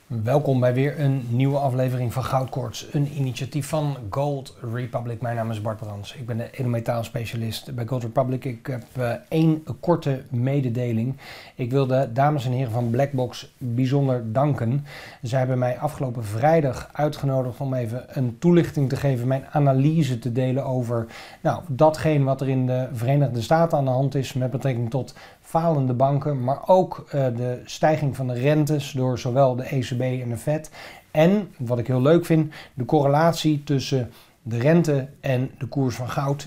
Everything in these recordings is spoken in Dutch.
Welkom bij weer een nieuwe aflevering van Goudkoorts, een initiatief van Gold Republic. Mijn naam is Bart Brands, ik ben de edelmetaalspecialist bij Gold Republic. Ik heb één korte mededeling. Ik wil de dames en heren van Blackbox bijzonder danken. Zij hebben mij afgelopen vrijdag uitgenodigd om even een toelichting te geven, mijn analyse te delen over datgene wat er in de Verenigde Staten aan de hand is met betrekking tot falende banken, maar ook de stijging van de rentes door zowel de ECB en de Fed. En, wat ik heel leuk vind, de correlatie tussen de rente en de koers van goud.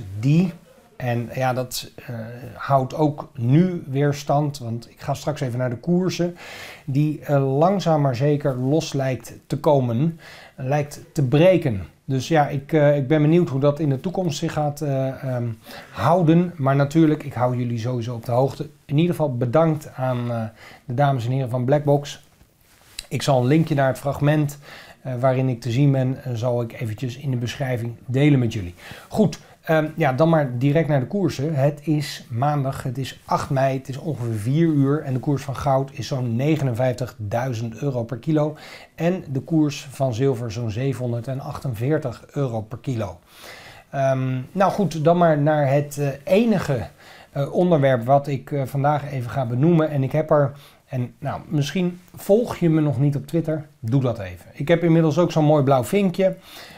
Dat houdt ook nu weer stand, want ik ga straks even naar de koersen, die langzaam maar zeker los lijkt te komen, lijkt te breken. Dus ja, ik ben benieuwd hoe dat in de toekomst zich gaat houden. Maar natuurlijk, ik hou jullie sowieso op de hoogte. In ieder geval bedankt aan de dames en heren van Blackbox. Ik zal een linkje naar het fragment waarin ik te zien ben, zal ik eventjes in de beschrijving delen met jullie. Goed, dan maar direct naar de koersen. Het is maandag, het is 8 mei, het is ongeveer 4 uur en de koers van goud is zo'n €59.000 per kilo. En de koers van zilver zo'n €748 per kilo. Goed, dan maar naar het enige onderwerp wat ik vandaag even ga benoemen. En ik heb er... misschien volg je me nog niet op Twitter, doe dat even. Ik heb inmiddels ook zo'n mooi blauw vinkje.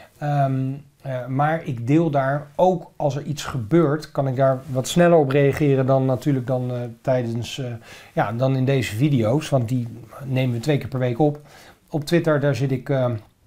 Maar ik deel daar ook als er iets gebeurt, kan ik daar wat sneller op reageren dan natuurlijk dan in deze video's. Want die nemen we 2 keer per week op. Op Twitter, daar zit ik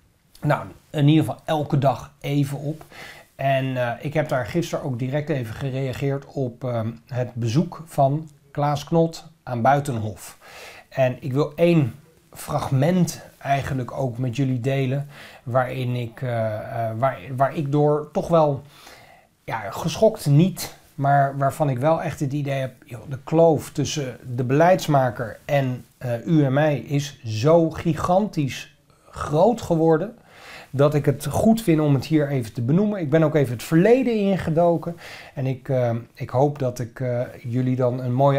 in ieder geval elke dag even op. En ik heb daar gisteren ook direct even gereageerd op het bezoek van Klaas Knot aan Buitenhof. En ik wil 1 fragment eigenlijk ook met jullie delen, waarin waar ik door toch wel, geschokt niet, maar waarvan ik wel echt het idee heb, de kloof tussen de beleidsmaker en u en mij is zo gigantisch groot geworden, dat ik het goed vind om het hier even te benoemen. Ik ben ook even het verleden ingedoken. En ik hoop dat ik jullie dan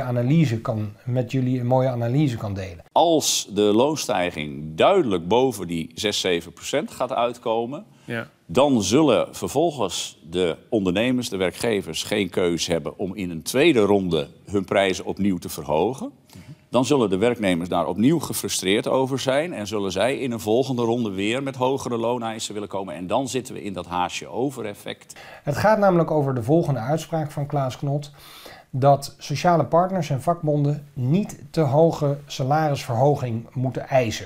met jullie een mooie analyse kan delen. Als de loonstijging duidelijk boven die 6-7% gaat uitkomen, dan zullen vervolgens de ondernemers, de werkgevers, geen keus hebben om in een tweede ronde hun prijzen opnieuw te verhogen. Dan zullen de werknemers daar opnieuw gefrustreerd over zijn en zullen zij in een volgende ronde weer met hogere looneisen willen komen. En dan zitten we in dat haasje over effect. Het gaat namelijk over de volgende uitspraak van Klaas Knot, dat sociale partners en vakbonden niet te hoge salarisverhoging moeten eisen.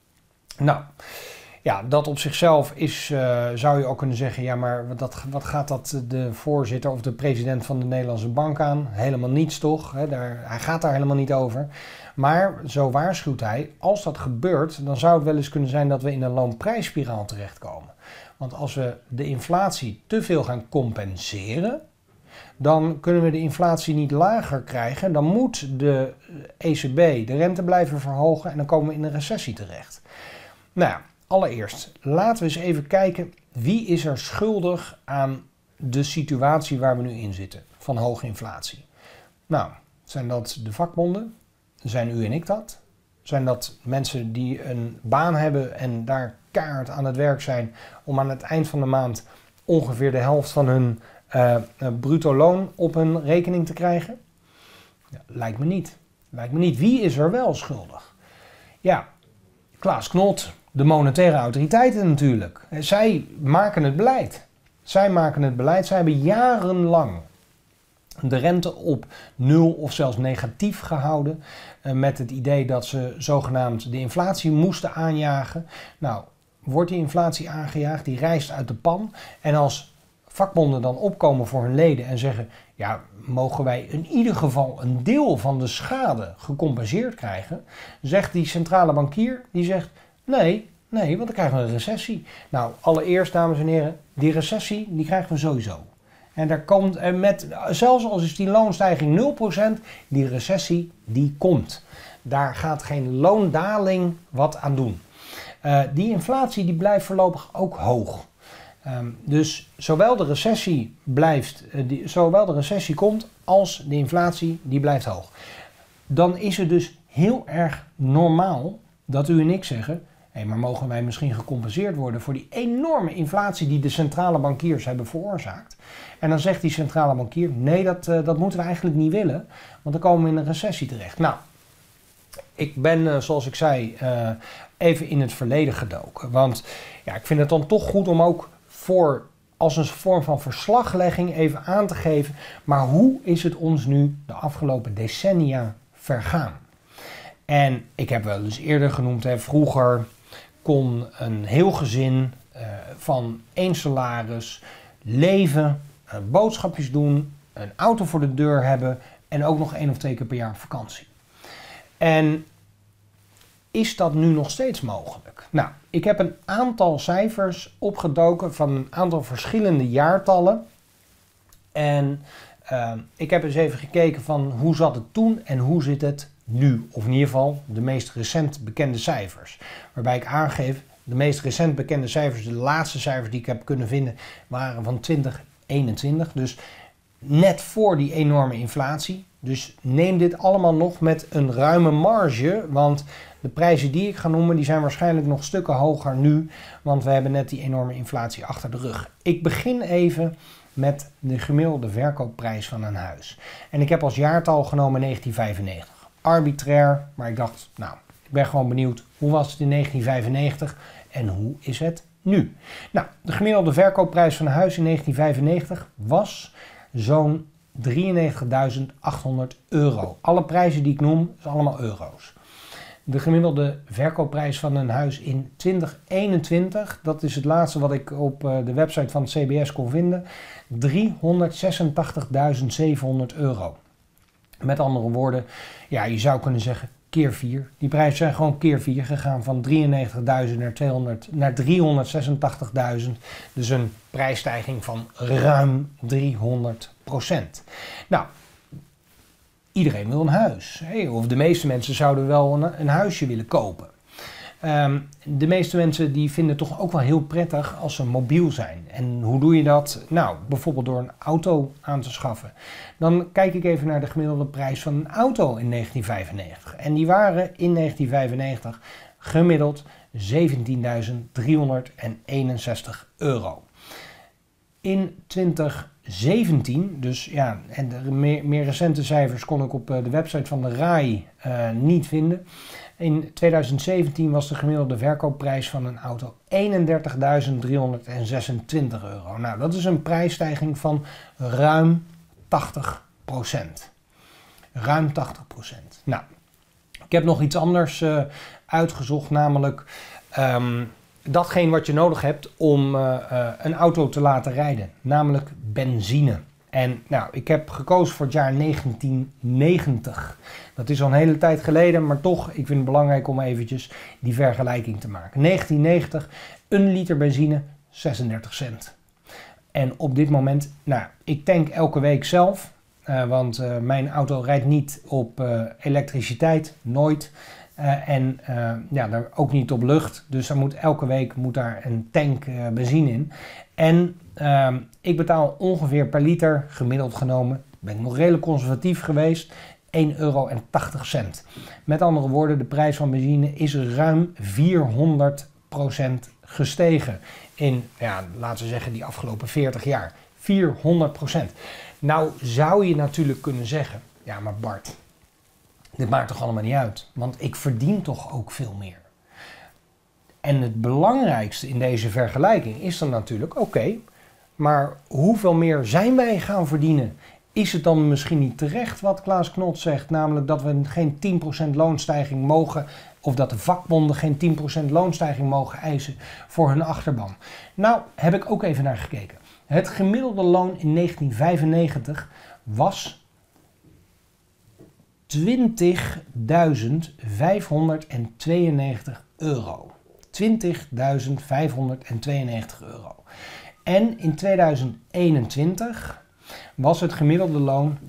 Dat op zichzelf is, zou je ook kunnen zeggen, maar wat gaat dat de voorzitter of de president van de Nederlandse Bank aan? Helemaal niets toch? Hij gaat daar helemaal niet over. Maar zo waarschuwt hij, als dat gebeurt, dan zou het wel eens kunnen zijn dat we in een loonprijsspiraal terechtkomen. Want als we de inflatie te veel gaan compenseren, dan kunnen we de inflatie niet lager krijgen. Dan moet de ECB de rente blijven verhogen en dan komen we in een recessie terecht. Allereerst, laten we eens even kijken, wie is er schuldig aan de situatie waar we nu in zitten, van hoge inflatie? Zijn dat de vakbonden? Zijn u en ik dat? Zijn dat mensen die een baan hebben en daar keihard aan het werk zijn om aan het eind van de maand ongeveer de helft van hun bruto loon op hun rekening te krijgen? Lijkt me niet. Wie is er wel schuldig? Klaas Knot, de monetaire autoriteiten natuurlijk. Zij maken het beleid. Zij hebben jarenlang de rente op 0 of zelfs negatief gehouden. Met het idee dat ze zogenaamd de inflatie moesten aanjagen. Wordt die inflatie aangejaagd, die rijst uit de pan. En als vakbonden dan opkomen voor hun leden en zeggen, mogen wij in ieder geval een deel van de schade gecompenseerd krijgen, zegt die centrale bankier, die zegt, nee, want dan krijgen we een recessie. Allereerst, dames en heren, die recessie, die krijgen we sowieso. En daar komt, zelfs als is die loonstijging 0%, die recessie, die komt. Daar gaat geen loondaling wat aan doen. Die inflatie, die blijft voorlopig ook hoog. Dus zowel de recessie komt als de inflatie die blijft hoog. Dan is het dus heel erg normaal dat u en ik zeggen, Maar mogen wij misschien gecompenseerd worden voor die enorme inflatie die de centrale bankiers hebben veroorzaakt? En dan zegt die centrale bankier, nee, dat moeten we eigenlijk niet willen, want dan komen we in een recessie terecht. Nou, ik ben, zoals ik zei, even in het verleden gedoken. Want ja, ik vind het dan toch goed om ook als een vorm van verslaglegging even aan te geven, maar hoe is het ons nu de afgelopen decennia vergaan? En ik heb wel eens eerder genoemd, vroeger kon een heel gezin van 1 salaris leven, boodschapjes doen, een auto voor de deur hebben en ook nog 1 of 2 keer per jaar op vakantie. En is dat nu nog steeds mogelijk? Nou, ik heb een aantal cijfers opgedoken van een aantal verschillende jaartallen. En ik heb eens even gekeken van hoe zat het toen en hoe zit het nu. Of in ieder geval de meest recent bekende cijfers. Waarbij ik aangeef, de meest recent bekende cijfers, de laatste cijfers die ik heb kunnen vinden, waren van 2021. Dus net voor die enorme inflatie. Dus neem dit allemaal nog met een ruime marge, want de prijzen die ik ga noemen, die zijn waarschijnlijk nog stukken hoger nu, want we hebben net die enorme inflatie achter de rug. Ik begin even met de gemiddelde verkoopprijs van een huis. En ik heb als jaartal genomen 1995. Arbitrair, maar ik dacht, nou, ik ben gewoon benieuwd, hoe was het in 1995 en hoe is het nu? Nou, de gemiddelde verkoopprijs van een huis in 1995 was zo'n €93.800. Alle prijzen die ik noem, zijn allemaal euro's. De gemiddelde verkoopprijs van een huis in 2021, dat is het laatste wat ik op de website van het CBS kon vinden, €386.700. Met andere woorden, ja, je zou kunnen zeggen keer 4. Die prijzen zijn gewoon keer 4 gegaan, van 93.000 naar 386.000. Dus een prijsstijging van ruim 300%. Nou, iedereen wil een huis. Of de meeste mensen zouden wel een huisje willen kopen. De meeste mensen die vinden het toch ook wel heel prettig als ze mobiel zijn. En hoe doe je dat? Nou, bijvoorbeeld door een auto aan te schaffen. Dan kijk ik even naar de gemiddelde prijs van een auto in 1995. En die waren in 1995 gemiddeld €17.361. In 2017, dus ja, en de meer recente cijfers kon ik op de website van de RAI niet vinden. In 2017 was de gemiddelde verkoopprijs van een auto €31.326. Nou, dat is een prijsstijging van ruim 80%. Ruim 80%. Nou, ik heb nog iets anders uitgezocht, namelijk datgene wat je nodig hebt om een auto te laten rijden, namelijk benzine. En nou, ik heb gekozen voor het jaar 1990. Dat is al een hele tijd geleden, maar toch, ik vind het belangrijk om eventjes die vergelijking te maken. 1990, een liter benzine, 36 cent. En op dit moment, nou, ik tank elke week zelf, want mijn auto rijdt niet op elektriciteit, nooit. Ja, daar ook niet op lucht. Dus elke week moet daar een tank benzine in. En ik betaal ongeveer per liter, gemiddeld genomen, ben ik nog redelijk conservatief geweest, €1,80. Met andere woorden, de prijs van benzine is ruim 400% gestegen in, ja, laten we zeggen, die afgelopen 40 jaar. 400%. Nou zou je natuurlijk kunnen zeggen, ja maar Bart, dit maakt toch allemaal niet uit, want ik verdien toch ook veel meer. En het belangrijkste in deze vergelijking is dan natuurlijk, oké, maar hoeveel meer zijn wij gaan verdienen? Is het dan misschien niet terecht wat Klaas Knot zegt, namelijk dat we geen 10% loonstijging mogen, of dat de vakbonden geen 10% loonstijging mogen eisen voor hun achterban? Nou, heb ik ook even naar gekeken. Het gemiddelde loon in 1995 was €20.592. €20.592. En in 2021 was het gemiddelde loon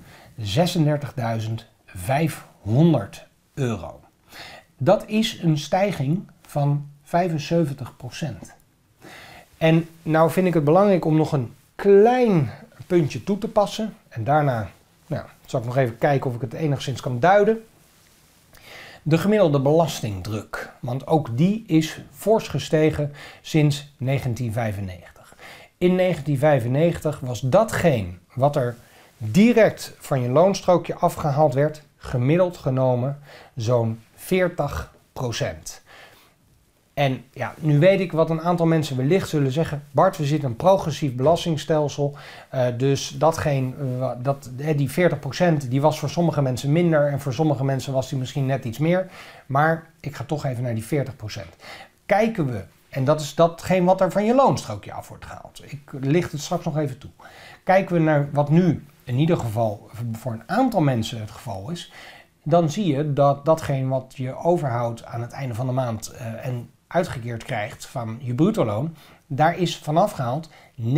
€36.500. Dat is een stijging van 75%. En nou vind ik het belangrijk om nog een klein puntje toe te passen. En daarna zal ik nog even kijken of ik het enigszins kan duiden. De gemiddelde belastingdruk, want ook die is fors gestegen sinds 1995. In 1995 was datgene wat er direct van je loonstrookje afgehaald werd, gemiddeld genomen zo'n 40%. En ja, nu weet ik wat een aantal mensen wellicht zullen zeggen. Bart, we zitten in een progressief belastingstelsel. Dus die 40% die was voor sommige mensen minder en voor sommige mensen was die misschien net iets meer. Maar ik ga toch even naar die 40%. Kijken we, en dat is datgene wat er van je loonstrookje af wordt gehaald. Ik licht het straks nog even toe. Kijken we naar wat nu in ieder geval voor een aantal mensen het geval is. Dan zie je dat datgene wat je overhoudt aan het einde van de maand en uitgekeerd krijgt van je bruto-loon, daar is vanaf gehaald 49,5%.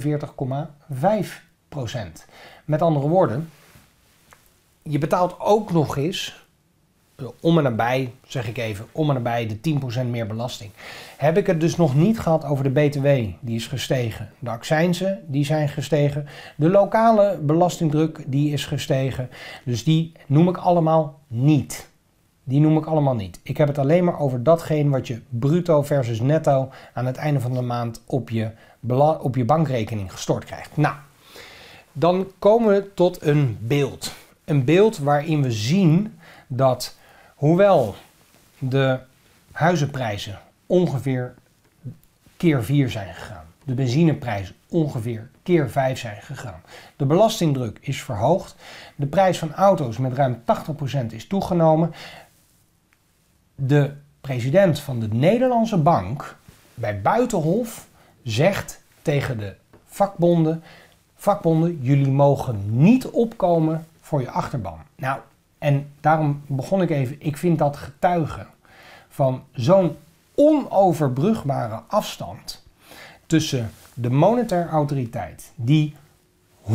Met andere woorden, je betaalt ook nog eens om en nabij, zeg ik even, om en nabij de 10% meer belasting. Heb ik het dus nog niet gehad over de BTW, die is gestegen. De accijnzen, die zijn gestegen. De lokale belastingdruk, die is gestegen. Dus die noem ik allemaal niet. Ik heb het alleen maar over datgene wat je bruto versus netto aan het einde van de maand op je bankrekening gestort krijgt. Nou, dan komen we tot een beeld. Een beeld waarin we zien dat hoewel de huizenprijzen ongeveer keer 4 zijn gegaan, de benzineprijzen ongeveer keer 5 zijn gegaan, de belastingdruk is verhoogd, de prijs van auto's met ruim 80% is toegenomen. De president van de Nederlandse Bank bij Buitenhof zegt tegen de vakbonden, jullie mogen niet opkomen voor je achterban. Nou, en daarom begon ik even, ik vind dat getuigen van zo'n onoverbrugbare afstand tussen de monetaire autoriteit, die 100%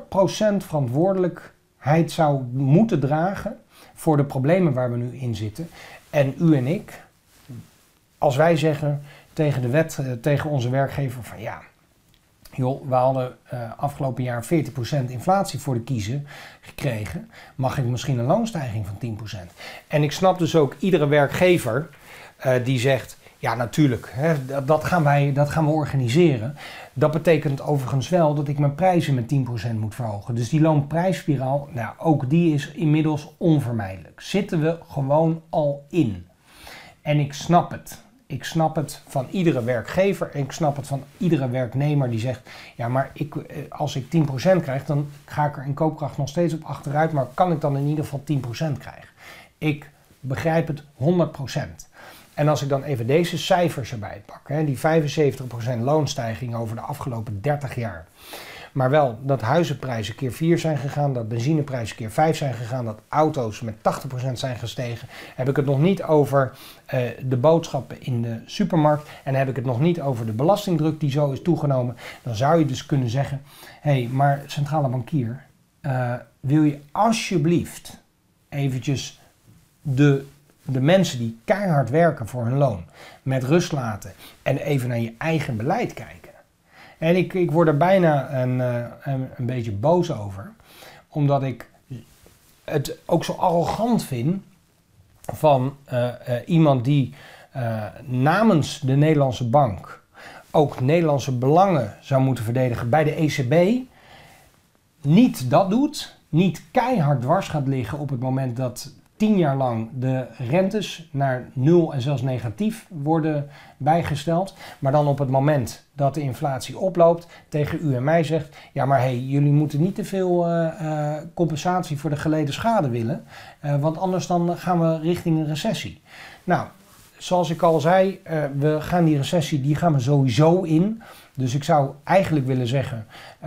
verantwoordelijkheid zou moeten dragen voor de problemen waar we nu in zitten, en u en ik, als wij zeggen tegen onze werkgever van ja, joh, we hadden afgelopen jaar 40% inflatie voor de kiezen gekregen, mag ik misschien een loonstijging van 10%? En ik snap dus ook iedere werkgever die zegt, ja natuurlijk, hè, dat gaan we organiseren. Dat betekent overigens wel dat ik mijn prijzen met 10% moet verhogen. Dus die loonprijsspiraal, nou, ook die is inmiddels onvermijdelijk. Zitten we gewoon al in. En ik snap het. Ik snap het van iedere werkgever en ik snap het van iedere werknemer die zegt, ja maar als ik 10% krijg, dan ga ik er in koopkracht nog steeds op achteruit, maar kan ik dan in ieder geval 10% krijgen? Ik begrijp het 100%. En als ik dan even deze cijfers erbij pak, hè, die 75% loonstijging over de afgelopen 30 jaar. Maar wel dat huizenprijzen keer 4 zijn gegaan, dat benzineprijzen keer 5 zijn gegaan, dat auto's met 80% zijn gestegen. Heb ik het nog niet over de boodschappen in de supermarkt en heb ik het nog niet over de belastingdruk die zo is toegenomen. Dan zou je dus kunnen zeggen, hé, maar centrale bankier, wil je alsjeblieft eventjes de mensen die keihard werken voor hun loon met rust laten en even naar je eigen beleid kijken. En ik word er bijna een beetje boos over, omdat ik het ook zo arrogant vind van iemand die namens de Nederlandse Bank ook Nederlandse belangen zou moeten verdedigen bij de ECB, niet dat doet, niet keihard dwars gaat liggen op het moment dat 10 jaar lang de rentes naar 0 en zelfs negatief worden bijgesteld. Maar dan op het moment dat de inflatie oploopt tegen u en mij zegt, ja maar hey, jullie moeten niet te veel compensatie voor de geleden schade willen. Want anders dan gaan we richting een recessie. Nou, zoals ik al zei, we gaan die recessie, die gaan we sowieso in. Dus ik zou eigenlijk willen zeggen,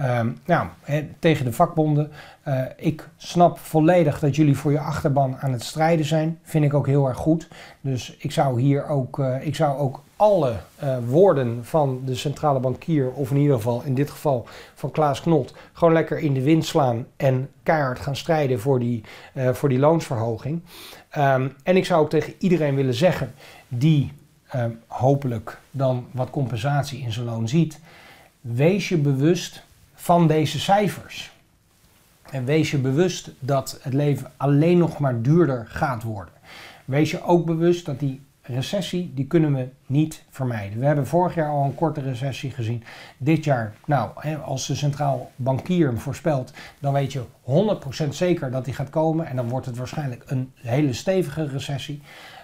tegen de vakbonden, ik snap volledig dat jullie voor je achterban aan het strijden zijn. Vind ik ook heel erg goed. Dus ik zou hier ook alle woorden van de centrale bankier, of in ieder geval in dit geval van Klaas Knot, gewoon lekker in de wind slaan en keihard gaan strijden voor die loonsverhoging. En ik zou ook tegen iedereen willen zeggen die hopelijk dan wat compensatie in zijn loon ziet, wees je bewust van deze cijfers. En wees je bewust dat het leven alleen nog maar duurder gaat worden. wees je ook bewust dat die recessie, die kunnen we niet vermijden. We hebben vorig jaar al een korte recessie gezien. Dit jaar, nou, als de centraal bankier hem voorspelt, dan weet je 100% zeker dat die gaat komen. En dan wordt het waarschijnlijk een hele stevige recessie.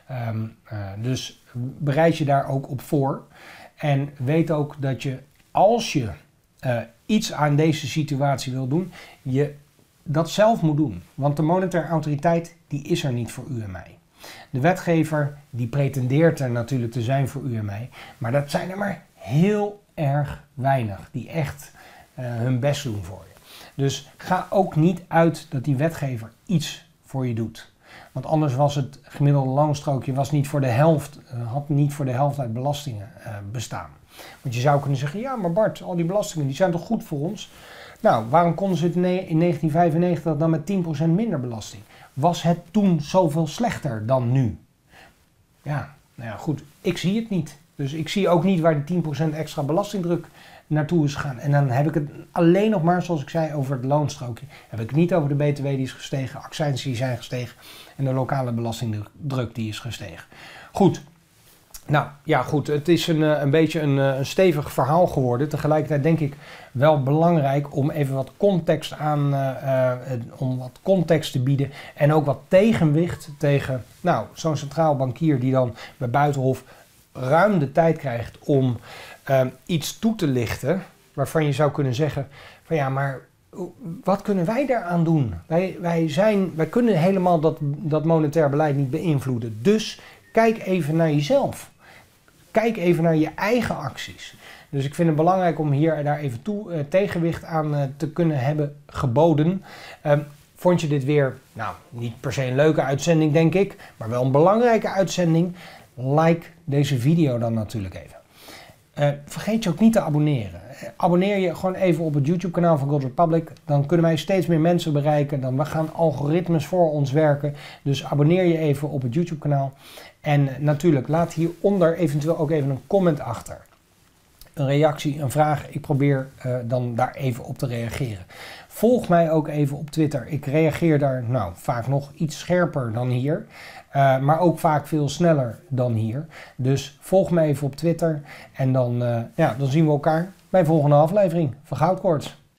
Dus bereid je daar ook op voor. En weet ook dat je, als je iets aan deze situatie wil doen, je dat zelf moet doen. Want de monetaire autoriteit, die is er niet voor u en mij. De wetgever, die pretendeert er natuurlijk te zijn voor u en mij. Maar dat zijn er maar heel erg weinig die echt hun best doen voor je. Dus ga ook niet uit dat die wetgever iets voor je doet. Want anders was het gemiddelde loonstrookje had niet voor de helft uit belastingen bestaan. Want je zou kunnen zeggen, ja maar Bart, al die belastingen die zijn toch goed voor ons? Nou, waarom konden ze het in 1995 dan met 10% minder belasting? Was het toen zoveel slechter dan nu? Ja, nou ja, goed, ik zie het niet. Dus ik zie ook niet waar die 10% extra belastingdruk naartoe is gegaan. En dan heb ik het alleen nog maar, zoals ik zei, over het loonstrookje. Heb ik het niet over de BTW die is gestegen, accijns die zijn gestegen en de lokale belastingdruk die is gestegen. Goed. Nou ja, goed, het is een beetje een stevig verhaal geworden. Tegelijkertijd denk ik wel belangrijk om even wat context om wat context te bieden. En ook wat tegenwicht tegen, nou, zo'n centraal bankier die dan bij Buitenhof ruim de tijd krijgt om iets toe te lichten. Waarvan je zou kunnen zeggen van ja, maar wat kunnen wij daaraan doen? Wij kunnen helemaal dat monetair beleid niet beïnvloeden. Dus kijk even naar jezelf. Kijk even naar je eigen acties. Dus ik vind het belangrijk om daar even tegenwicht aan te kunnen hebben geboden. Vond je dit weer, nou, niet per se een leuke uitzending denk ik, maar wel een belangrijke uitzending? Like deze video dan natuurlijk even. Vergeet je ook niet te abonneren. Abonneer je gewoon even op het YouTube kanaal van Gold Republic. Dan kunnen wij steeds meer mensen bereiken. Dan gaan algoritmes voor ons werken. Dus abonneer je even op het YouTube kanaal. En natuurlijk laat hieronder eventueel ook even een comment achter. Een reactie, een vraag. Ik probeer dan daar even op te reageren. Volg mij ook even op Twitter. Ik reageer daar nou vaak nog iets scherper dan hier. Maar ook vaak veel sneller dan hier. Dus volg me even op Twitter. En dan zien we elkaar bij de volgende aflevering van Goudkoorts.